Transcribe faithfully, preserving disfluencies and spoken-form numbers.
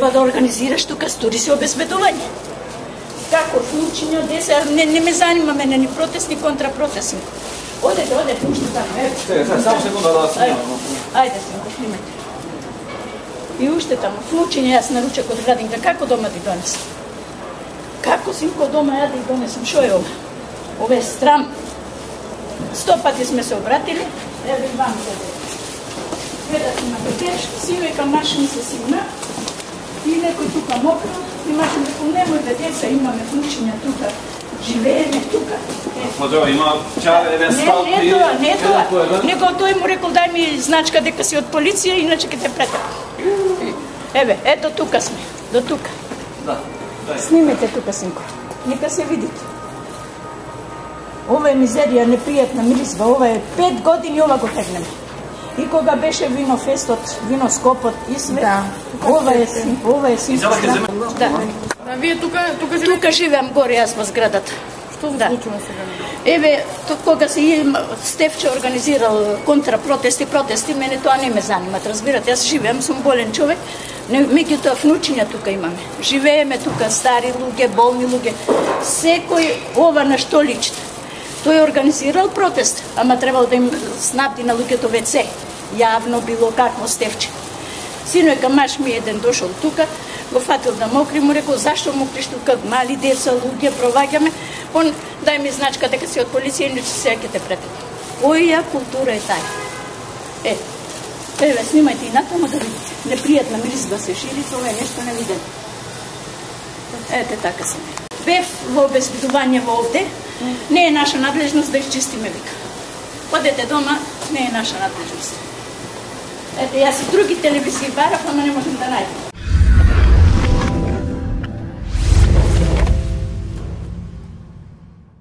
треба да организираш тука, стори се обезбедување. Како вклучење од деца, не, не ме занима мене ни протест, ни контрапротест. Одете, одете, уште таму, еве. Само секунда да снимам. Ајде, синко, снимате. И уште таму, вклучење, јас на ручек од градинка, како дома ти донесам? Како, синко, дома ја да и донесам? Шо е ова? Ова е страм. Сто пати сме се обратили, еве и вам се дете. Гледате имате тешко, синојка машин се сигна, и некој тука мокро, и машин дека немој да деца, имаме вклучења тука, живееме тука. Смотрела, има чар, еден стал. Не, не тоа, не тоа. Него тој му рекол, дај ми значка дека си од полиција, иначе ќе те претапам. Еве, ето тука сме, до тука. Да. Снимете тука, синко. Нека се видите. Ова е мизерија, непријатна миризба, ова е пет години, ова го тегнеме. И кога беше винофестот, виноскопот и све, да, ова е син, ова е син. Да. А вие тука, тука живеете? Тука живеам горе, јас во зградата. Што се да. случува сега? Еве, кога се Стефче организирал контрапротести, протести, мене тоа не ме занимат, разбирате, јас живеам, сум болен човек, меѓутоа внучиња тука имаме. Живееме тука, стари луѓе, болни луѓе. Секој ова на што личите. Тој организирал протест, ама требало да им снабди на луѓето веце. Јавно било какво Стефче. Синојка маш ми еден дошол тука, го фатил да мокри, му рекол, зашто мокриш тука, мали деца, луѓе, проваѓаме. Он, дај ми значка дека си од полиција, иначе сега ќе те претапам. Која култура е тај? Е, еве, снимајте и натаму да видите. Непријатна миризба се шири, тоа е нешто невидено. Ете, така се. Бев во обезбедување во овде, не е наша надлежност да изчистиме, вика. Одете дома, не е наша надлежност. Ете, јас и други телевизии барав, ама не можем да најдем.